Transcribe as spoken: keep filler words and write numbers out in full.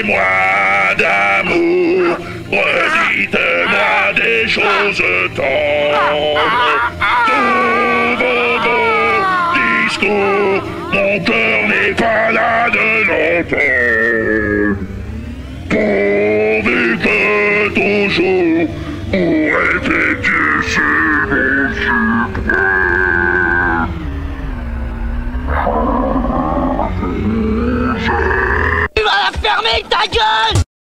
Parlez-moi d'amour, redites-moi des choses tendres. Dans vos beaux discours, mon cœur n'est pas là de l'entendre.